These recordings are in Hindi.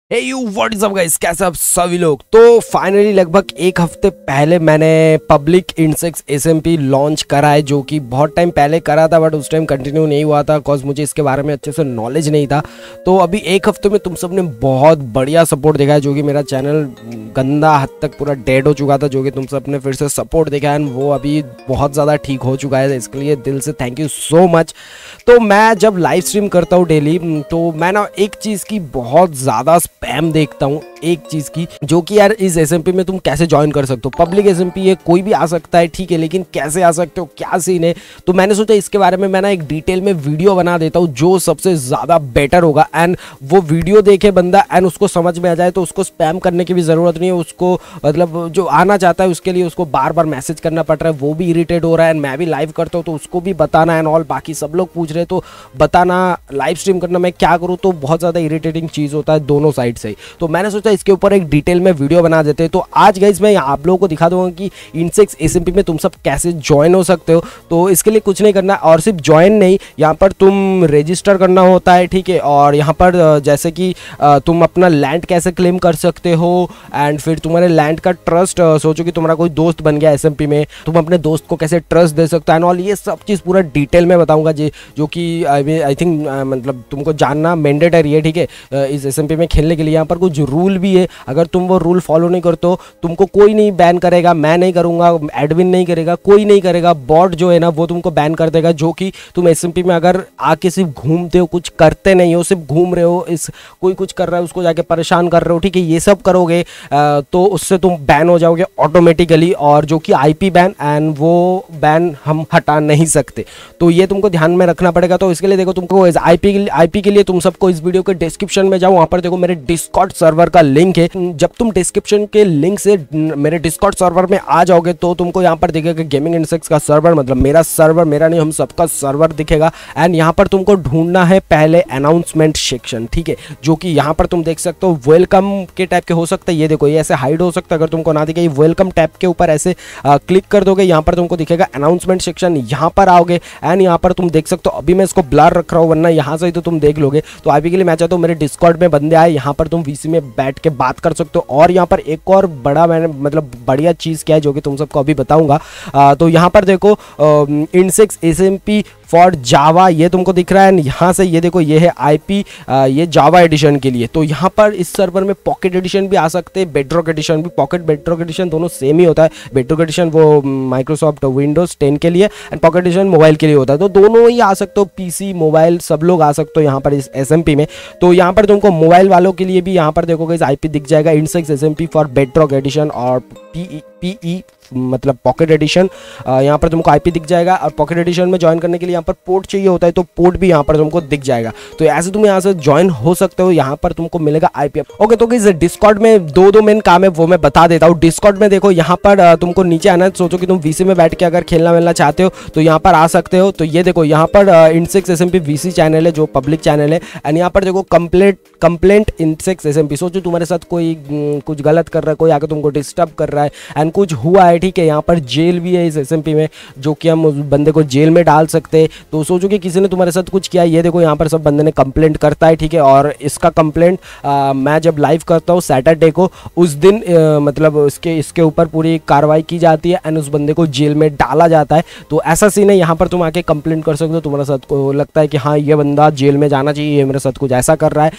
Hey you what is up guys, कैसे आप सभी लोग। तो फाइनली लगभग एक हफ्ते पहले मैंने पब्लिक इंसेक्ट्स एसएमपी लॉन्च करा है, जो कि बहुत टाइम पहले करा था बट उस टाइम कंटिन्यू नहीं हुआ था बिकॉज मुझे इसके बारे में अच्छे से नॉलेज नहीं था। तो अभी एक हफ्ते में तुम सब ने बहुत बढ़िया सपोर्ट देखा है, जो कि मेरा चैनल गंदा हद तक पूरा डेड हो चुका था, जो कि तुम सब ने फिर से सपोर्ट देखा है वो अभी बहुत ज़्यादा ठीक हो चुका है। इसके लिए दिल से थैंक यू सो मच। तो मैं जब लाइव स्ट्रीम करता हूँ डेली, तो मैं ना एक चीज़ की बहुत ज़्यादा स्पैम देखता हूँ, एक चीज़ की, जो कि यार इस एसएमपी में तुम कैसे ज्वाइन कर सकते हो। पब्लिक एसएमपी है, कोई भी आ सकता है, ठीक है, लेकिन कैसे आ सकते हो, क्या सीन है। तो मैंने सोचा इसके बारे में मैं ना एक डिटेल में वीडियो बना देता हूँ जो सबसे ज़्यादा बेटर होगा। एंड वो वीडियो देखे बंदा एंड उसको समझ में आ जाए तो उसको स्पैम करने की भी ज़रूरत नहीं है। उसको मतलब जो आना चाहता है उसके लिए उसको बार बार मैसेज करना पड़ रहा है, वो भी इरिटेट हो रहा है। एंड मैं भी लाइव करता हूँ तो उसको भी बताना एंड ऑल, बाकी सब लोग पूछ रहे तो बताना, लाइव स्ट्रीम करना मैं क्या करूँ, तो बहुत ज़्यादा इरिटेटिंग चीज़ होता है दोनों साइड से ही। तो मैंने सोचा इसके ऊपर एक डिटेल में वीडियो बना देते हैं। तो आज गाइस मैं आप लोगों को दिखा दूंगा कि इंसेक्ट्स एसएमपी में तुम सब कैसे ज्वाइन हो सकते हो। तो इसके लिए कुछ नहीं करना, और सिर्फ ज्वाइन नहीं, यहाँ पर तुम रजिस्टर करना होता है, ठीक है। और यहाँ पर जैसे कि तुम अपना लैंड कैसे क्लेम कर सकते हो, एंड फिर तुम्हारे लैंड का ट्रस्ट, सोचो कि तुम्हारा कोई दोस्त बन गया एसएमपी में, तुम अपने दोस्त को कैसे ट्रस्ट दे सकते हो एंड ऑल, ये सब चीज़ पूरा डिटेल में बताऊंगा जो कि आई थिंक मतलब तुमको जानना मैंडेटरी है, ठीक है। इस एसएमपी में खेलने के लिए यहाँ पर कुछ रूल भी है, अगर तुम वो रूल फॉलो नहीं करते हो तुमको कोई नहीं बैन करेगा, मैं नहीं करूँगा, एडविन नहीं करेगा, कोई नहीं करेगा, बॉट जो है ना वो तुमको बैन कर देगा। जो कि तुम एसएमपी में अगर आके सिर्फ घूमते हो, कुछ करते नहीं हो, सिर्फ घूम रहे हो, इस कोई कुछ कर रहा है उसको जाके परेशान कर रहे हो, ठीक है, ये सब करोगे तो उससे तुम बैन हो जाओगे ऑटोमेटिकली, और जो कि आईपी बैन, एंड वो बैन हम हटा नहीं सकते। तो ये तुमको ध्यान में रखना पड़ेगा। तो इसके लिए देखो, तुमको आईपी के लिए तुम सबको इस वीडियो के डिस्क्रिप्शन में जाओ, वहां पर देखो मेरे डिस्कॉर्ड सर्वर का लिंक है। जब तुम डिस्क्रिप्शन के लिंक से मेरे डिस्कॉर्ड सर्वर में आ जाओगे तो तुमको यहाँ पर दिखेगा गेमिंग इंसेक्ट्स का सर्वर, मतलब मेरा सर्वर, मेरा नहीं हम सबका सर्वर दिखेगा। एंड यहाँ पर तुमको ढूंढना है पहले अनाउंसमेंट सेक्शन, ठीक है, जो कि यहाँ पर तुम देख सकते हो वेलकम के टाइप के हो सकता है। ये देखो, ये ऐसे हाइड हो सकता है, अगर तुमको ना दिखे ये वेलकम टैब के ऊपर ऐसे क्लिक कर दोगे, यहाँ पर तुमको दिखेगा अनाउंसमेंट सेक्शन, यहाँ पर आओगे एंड यहाँ पर तुम देख सकते हो, अभी मैं इसको ब्लर रख रहा हूँ वरना यहाँ से ही तो तुम देख लोगे। तो अभी के लिए मैं चाहता हूँ मेरे डिस्कॉर्ड में बंदे आए, यहाँ पर तुम वीसी में बैठ के बात कर सकते हो। और यहाँ पर एक और बड़ा मैंने मतलब बढ़िया चीज़ क्या है जो कि तुम सबको अभी बताऊंगा। तो यहाँ पर देखो इंसेक्ट्स एसएमपी फॉर जावा, ये तुमको दिख रहा है। यहाँ से ये देखो, ये है आईपी, ये जावा एडिशन के लिए। तो यहाँ पर इस सर्वर में पॉकेट एडिशन भी आ सकते हैं, बेडरॉक एडिशन भी। पॉकेट बेडरॉक एडिशन दोनों सेम ही होता है। बेडरॉक एडिशन वो माइक्रोसॉफ्ट विंडोज 10 के लिए एंड पॉकेट एडिशन मोबाइल के लिए होता है। तो दोनों ही आ सकते हो, पीसी मोबाइल सब लोग आ सकते हो यहाँ पर इस एसएमपी में। तो यहाँ पर तुमको मोबाइल वालों के लिए भी यहाँ पर देखोगे इस आईपी दिख जाएगा, insects SMP for Bedrock edition और पीई मतलब पॉकेट एडिशन, यहाँ पर तुमको आईपी दिख जाएगा। और पॉकेट एडिशन में ज्वाइन करने के लिए यहाँ पर पोर्ट चाहिए होता है, तो पोर्ट भी यहाँ पर तुमको दिख जाएगा। तो ऐसे तुम यहाँ से ज्वाइन हो सकते हो, यहाँ पर तुमको मिलेगा आईपी। ओके, तो इस डिस्कॉर्ड में दो मेन काम है, वो मैं बता देता हूँ। डिस्कॉर्ड में देखो, यहाँ पर तुमको नीचे आना है, सोचो कि तुम वीसी में बैठ के अगर खेलना वेलना चाहते हो तो यहाँ पर आ सकते हो। तो ये देखो, यहाँ पर इंसेक्ट्स एसएमपी वीसी चैनल है जो पब्लिक चैनल है। एंड यहाँ पर देखो कंप्लेंट इंसेक्ट्स एसएमपी। सोचो तुम्हारे साथ कोई कुछ गलत कर रहा है, कोई आकर तुमको डिस्टर्ब कर रहा है एंड कुछ हुआ है, ठीक है। यहाँ पर जेल भी है इस एसएमपी में, जो कि हम उस बंदे को जेल में डाल सकते हैं। तो सोचो कि किसी ने तुम्हारे साथ कुछ किया, ये देखो यहाँ पर सब बंदे ने कंप्लेंट करता है, ठीक है। और इसका कंप्लेंट मैं जब लाइव करता हूँ सैटरडे को, उस दिन मतलब इसके ऊपर पूरी कार्रवाई की जाती है एंड उस बंदे को जेल में डाला जाता है। तो ऐसा सीन है, यहाँ पर तुम आके कंप्लेंट कर सकते हो। तुम्हारे साथ को लगता है कि हाँ ये बंदा जेल में जाना चाहिए, ये मेरे साथ कुछ ऐसा कर रहा है,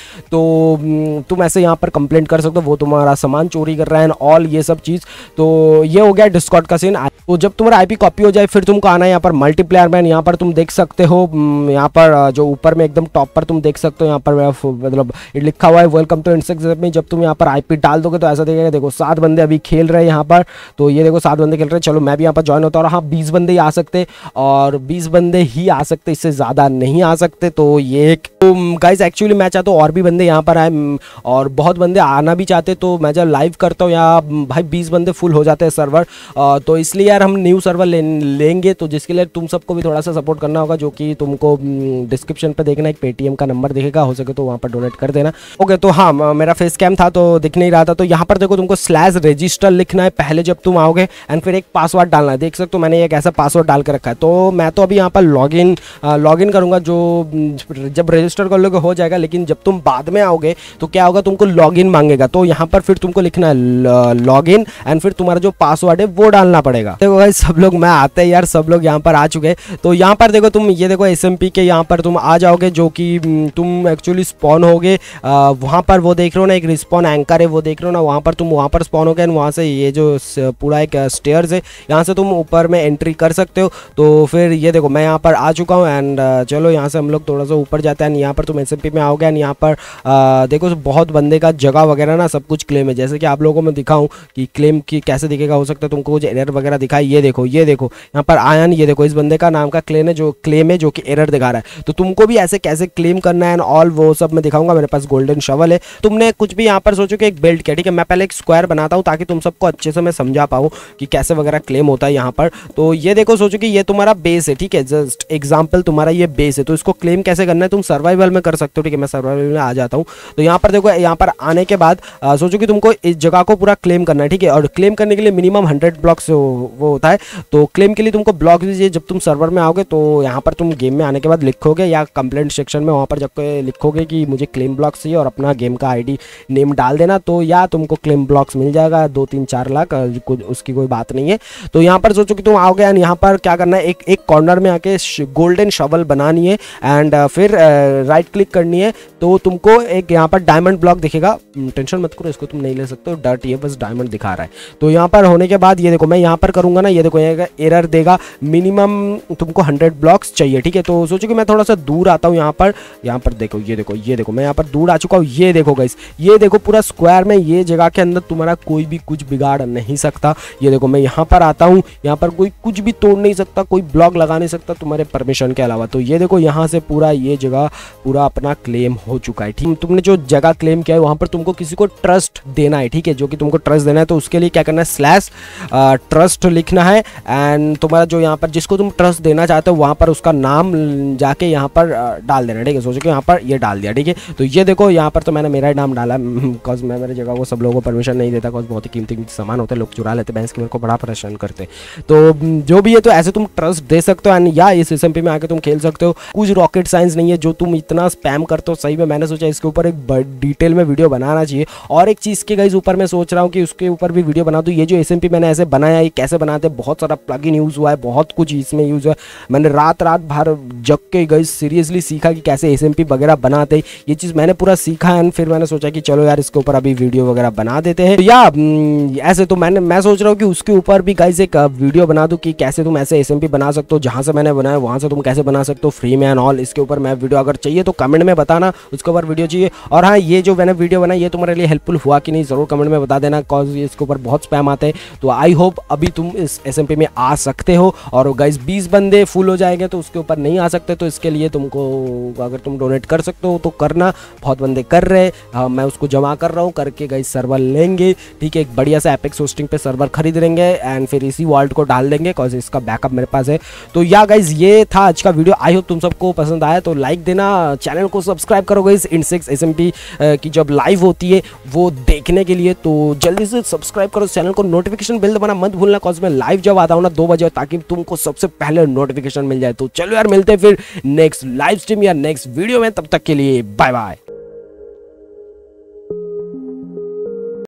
तो तुम ऐसे यहाँ पर कंप्लेंट कर सकते हो। वो तुम्हारा सामान चोरी कर रहा है एंड ऑल, ये सब चीज़। तो ये हो गया डिस्कॉर्ड का सीन। तो जब तुम्हारा आईपी कॉपी हो जाए फिर तुमको आना है यहाँ पर मल्टीप्लेयर में। यहाँ पर तुम देख सकते हो, यहाँ पर जो ऊपर में एकदम टॉप पर तुम देख सकते हो, यहाँ पर मतलब लिखा हुआ है वेलकम टू इंसेक्ट्स एसएमपी। जब तुम यहाँ पर आईपी डाल दोगे तो ऐसा दिखेगा, देखो 7 बंदे अभी खेल रहे हैं यहाँ पर। तो ये देखो 7 बंदे खेल रहे हैं। चलो मैं भी यहाँ पर ज्वाइन होता हूँ। और हाँ, 20 बंदे ही आ सकते, और 20 बंदे ही आ सकते, इससे ज़्यादा नहीं आ सकते। तो ये तो गाइज एक्चुअली मैं चाहता हूँ और भी बंदे यहाँ पर आए, और बहुत बंदे आना भी चाहते। तो मैं जब लाइव करता हूँ यहाँ भाई 20 बंदे फुल हो जाते हैं सर्वर, तो इसलिए यार हम न्यू सर्वर लेंगे, तो जिसके लिए तुम सबको भी थोड़ा सा सपोर्ट करना होगा, जो कि तुमको डिस्क्रिप्शन पे देखना, एक पेटीएम का नंबर दिखेगा, हो सके तो वहाँ पर डोनेट कर देना। ओके, तो हाँ मेरा फेस कैम था तो दिख नहीं रहा था, तो यहाँ पर देखो तुमको /register लिखना है पहले जब तुम आओगे, एंड फिर एक पासवर्ड डालना है। देख सकते हो मैंने एक ऐसा पासवर्ड डाल के रखा है, तो मैं तो अभी यहाँ पर लॉगिन करूँगा, जो जब रजिस्टर कर लोगे हो जाएगा, लेकिन जब तुम बाद में आओगे तो क्या होगा, तुमको लॉगिन मांगेगा, तो यहाँ पर फिर तुमको लिखना है लॉगिन, एंड फिर तुम्हारा जो पासवर्ड है वो डालना पड़ेगा। देखो भाई सब लोग मैं आते हैं यार, सब लोग यहाँ पर आ चुके, तो यहाँ पर देखो तुम ये देखो SMP के यहाँ पर तुम आ जाओगे, जो कि तुम एक्चुअली स्पॉन होगे वहाँ पर, वो देख रहे हो ना एक रिस्पॉन एंकर है, वो देख रहे हो ना, वहाँ पर तुम वहाँ पर स्पॉन हो गए, वहाँ से ये जो पूरा एक स्टेयर्स है, यहाँ से तुम ऊपर में एंट्री कर सकते हो। तो फिर ये देखो मैं यहाँ पर आ चुका हूँ, एंड चलो यहाँ से हम लोग थोड़ा सा ऊपर जाते हैं, यहाँ पर तुम SMP में आओगे, एंड यहाँ पर देखो बहुत बंदे का जगह वगैरह ना सब कुछ क्लेम है, जैसे कि आप लोगों को मैं दिखाऊं कि क्लेम की कैसे दिखेगा, हो सकता है तुमको कुछ एरर वगैरह दिखाए। ये देखो यहाँ पर आयन, ये देखो इस बंदे का नाम का क्लेम है जो कि एरर दिखा रहा है, तो तुमको भी ऐसे कैसे क्लेम करना है एंड ऑल वो सब मैं दिखाऊंगा। मेरे पास गोल्डन शवल है, तुमने कुछ भी यहाँ पर सोचो कि एक बेल्ट क्या, ठीक है, मैं पहले एक स्क्वायर बनाता हूँ ताकि तुम सबको अच्छे से मैं समझा पाऊँ कि कैसे वगैरह क्लेम होता है यहाँ पर। तो ये देखो सोचो कि ये तुम्हारा बेस है, ठीक है, जस्ट एग्जाम्पल तुम्हारा ये बेस है, तो इसको क्लेम कैसे करना है तुम सर्वाइवल में कर सकते हो, ठीक है, मैं सर्वाइवल में आ जाता हूँ। तो यहाँ पर देखो, यहाँ पर आने के बाद सोचो कि तुमको इस जगह को पूरा क्लेम करना है, ठीक है, और क्लेम करने के लिए मिनिमम 100 ब्लॉक्स वो होता है, तो क्लेम के लिए तुमको ब्लॉक दीजिए। जब तुम सर्वर में आओगे तो यहाँ पर तुम गेम में आने के बाद लिखोगे, या कंप्लेंट सेक्शन में वहाँ पर जब लिखोगे कि मुझे क्लेम ब्लॉक्स चाहिए और अपना गेम का ID नेम डाल देना, तो या तुमको क्लेम ब्लॉक्स मिल जाएगा 2-3-4 लाख, उसकी कोई बात नहीं है। तो यहाँ पर सोचो कि तुम आओगे, एंड यहाँ पर क्या करना है, एक कॉर्नर में आके गोल्डन शवल बनानी है, एंड फिर राइट क्लिक करनी है, तो तुमको एक यहाँ पर डायमंड ब्लॉक दिखेगा, टेंशन मत करो, इसको तुम नहीं ले सकते हो, डर्ट ये बस डायमंड दिखा रहा है। तो यहाँ पर होने के बाद ये देखो मैं यहाँ पर करूँगा ना, ये देखो एरर देगा, मिनिमम तुमको 100 ब्लॉक्स चाहिए, ठीक है। तो सोचो कि मैं थोड़ा सा दूर आता हूँ, यहाँ पर देखो ये देखो मैं यहाँ पर दूर आ चुका हूँ। ये देखो गाइस, ये देखो पूरा स्क्वायर में ये जगह के अंदर तुम्हारा कोई भी कुछ बिगाड़ नहीं सकता। ये देखो मैं यहाँ पर आता हूँ, यहाँ पर कोई कुछ भी तोड़ नहीं सकता, कोई ब्लॉक लगा नहीं सकता तुम्हारे परमिशन के अलावा। तो ये देखो यहाँ से पूरा ये जगह पूरा अपना क्लेम हो चुका है, ठीक। तुमने जो जगह क्लेम किया है वहाँ पर तुमको किसी को ट्रस्ट देना है, ठीक है, जो कि तुमको ट्रस्ट देना है, तो उसके लिए क्या करना है, /trust लिखना है, एंड तुम्हारा जो यहाँ पर जिसको तुम ट्रस्ट देना चाहते हो वहाँ पर उसका नाम जाके यहाँ पर डाल देना, ठीक है। सोचो कि यहाँ पर ये डाल दिया, ठीक है। तो ये देखो यहाँ पर तो मैंने मेरा नाम डाला, बिकॉज मैं मेरी जगह को सब लोगों को परमिशन नहीं देता, बिकॉज बहुत ही कीमती सामान होते हैं, लोग चुरा लेते हैं, बैंस की मेरे को बड़ा परेशान करते हैं। तो जो भी है, तो ऐसे तुम ट्रस्ट दे सकते हो, एंड या इस SMP में आके तुम खेल सकते हो। कुछ रॉकेट साइंस नहीं है जो तुम इतना स्पैम करते हो, सही में मैंने सोचा इसके ऊपर एक डिटेल में वीडियो बनाना चाहिए। और एक चीज़ के गाइस ऊपर मैं सोच रहा हूँ कि उसके ऊपर भी वीडियो बना दूँ। ये जो SMP मैंने ऐसे बनाया, ये कैसे बनाते, बहुत सारा प्लगइन यूज़ हुआ है, बहुत कुछ इसमें यूज़ हुआ है। मैंने रात भर जग के गाइस सीरियसली सीखा कि कैसे SMP वगैरह बनाते, ये चीज़ मैंने पूरा सीखा, एंड फिर मैंने सोचा कि चलो यार इसके ऊपर अभी वीडियो वगैरह बना देते हैं। तो या ऐसे तो मैं सोच रहा हूँ कि उसके ऊपर भी गाइस एक वीडियो बना दूँ कि कैसे तुम ऐसे SMP बना सकते हो, जहाँ से मैंने बनाया वहाँ से तुम कैसे बना सकते हो फ्री में एंड ऑल। इसके ऊपर मैं वीडियो अगर चाहिए तो कमेंट में बताना, उसके ऊपर वीडियो चाहिए। और हाँ, ये जो मैंने वीडियो बनाई ये तुम्हारे लिए हेल्पफुल हुआ कि नहीं ज़रूर कमेंट में बता देना, कॉज इसके ऊपर बहुत स्पैम आते हैं। तो आई होप अभी तुम इस SMP में आ सकते हो। और गाइस 20 बंदे फुल हो जाएंगे तो उसके ऊपर नहीं आ सकते, तो इसके लिए तुमको अगर तुम डोनेट कर सकते हो तो करना। बहुत बंदे कर रहे, मैं उसको जमा कर रहा हूँ, करके गाइस सर्वर लेंगे, ठीक है, एक बढ़िया सा एपेक्स होस्टिंग पे सर्वर खरीद लेंगे, एंड फिर इसी वॉल्ट को डाल देंगे, कॉज इसका बैकअप मेरे पास है। तो या गाइस ये था आज का वीडियो, आई होप तुम सबको पसंद आया, तो लाइक देना, चैनल को सब्सक्राइब करो गाइस। INSEX SMP की जब लाइव होती है वो देखने के लिए, तो जल्दी से सब्सक्राइब करो चैनल को, नोटिफिकेशन बेल दबाना मत भूलना, कॉज मैं लाइव जब आता हूँ ना 2 बजे, ताकि तुमको सबसे पहले नोटिफिकेशन मिल जाए। तो चलो यार मिलते हैं फिर नेक्स्ट लाइव स्ट्रीम या नेक्स्ट वीडियो में, तब तक के लिए बाय बाय।